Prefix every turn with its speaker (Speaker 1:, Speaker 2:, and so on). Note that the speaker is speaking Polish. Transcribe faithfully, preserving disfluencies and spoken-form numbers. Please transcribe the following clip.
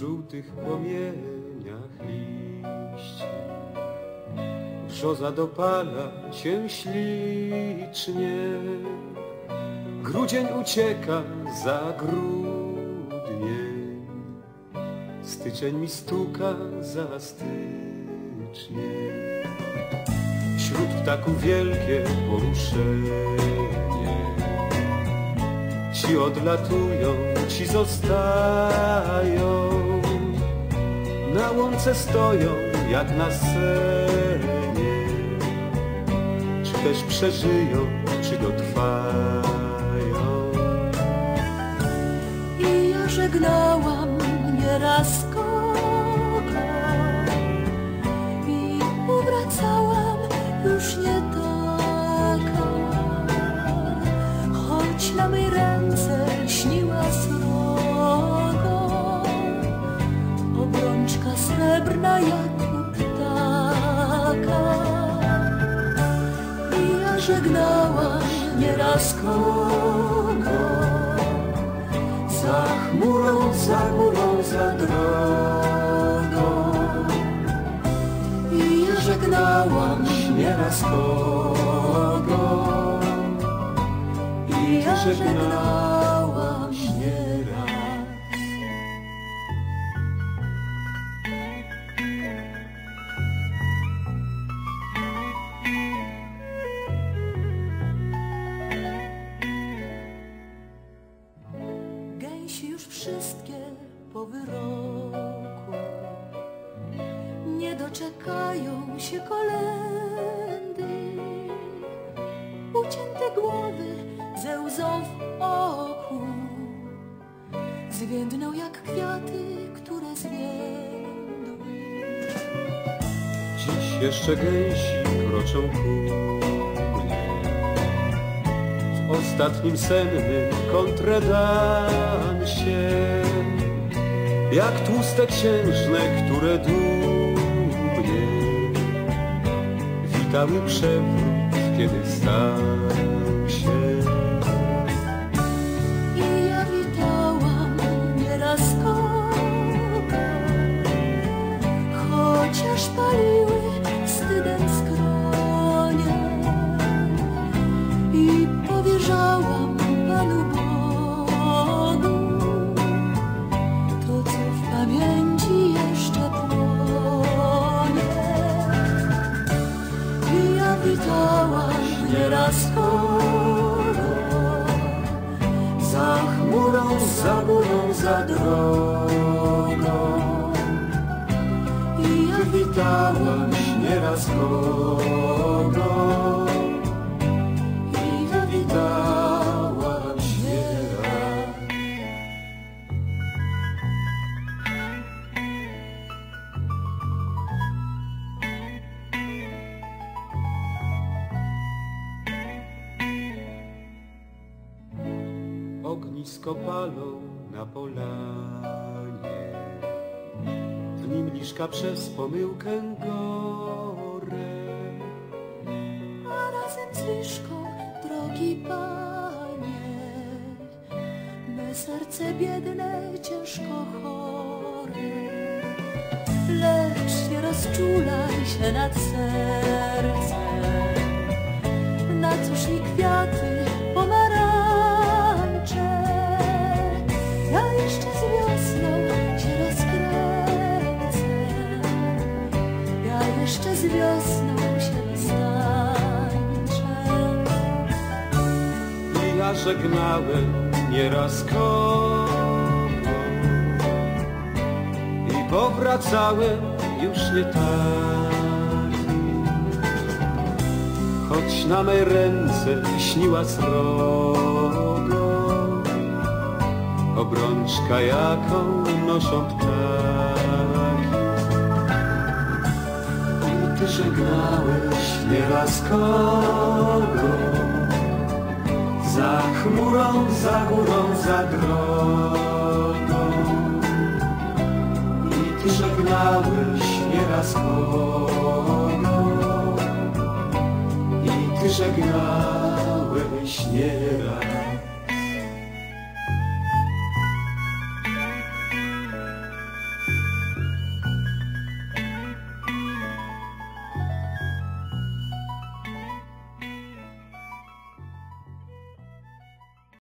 Speaker 1: żółtych płomieniach liści. Brzoza dopala cię ślicznie, grudzień ucieka za grudniem, styczeń mi stuka za styczniem. Wśród ptaków wielkie poruszenie, ci odlatują, ci zostają, na łące stoją jak na scenie. Czy też przeżyją, czy dotrwają?
Speaker 2: I ja żegnałam nieraz kogo i powracałam już nie taka, choć na mej ręce śniła srogo, obrączka srebrna jak u ptaka. I ja żegnałam nieraz kogo,
Speaker 1: za chmurą, za górą, za drogą.
Speaker 2: I ja żegnałam
Speaker 1: nieraz kogo,
Speaker 2: i ja
Speaker 1: żegnałam nieraz.
Speaker 2: Gęsi już wszystkie po wyroku nie doczekają się kolędy. Ucięte głowy ze łzą w oku zwiędną jak kwiaty, które zwiędły.
Speaker 1: Dziś jeszcze gęsi kroczą ku mnie w ostatnim sennym kontredansie, jak tłuste księżne, które dumnie witały przewrót, kiedy stał się.
Speaker 2: I ja witałam nieraz kogo, chociaż paliły wstydem skronie, i powierzałam Panu Bogu to, co w pamięci jeszcze płonie. I ja witałam nieraz kogo,
Speaker 1: Za chmurą, za górą, za drogą.
Speaker 2: i ja
Speaker 1: Witałaś nieraz kogo,
Speaker 2: i ja
Speaker 1: witałaś nieraz. Ognisko palą na polanie, w nim liszka przez pomyłkę gorę.
Speaker 2: a razem z liszką, drogi Panie, me serce biedne, ciężko chore. Lecz nie rozczulaj się nad sercem, na cóż mi kwiaty, pomarańcze. Ja jeszcze z wiosną się rozkręcę, ja jeszcze z wiosną się roztańczę.
Speaker 1: I ja żegnałem nieraz kogo i powracałem już nie taki, choć na mej ręce śniła srogo, obrączka jaką noszą ptaki. I ty żegnałeś nieraz kogo, za chmurą, za górą, za drogą. I ty żegnałeś nieraz kogo, i ty żegnałeś nieraz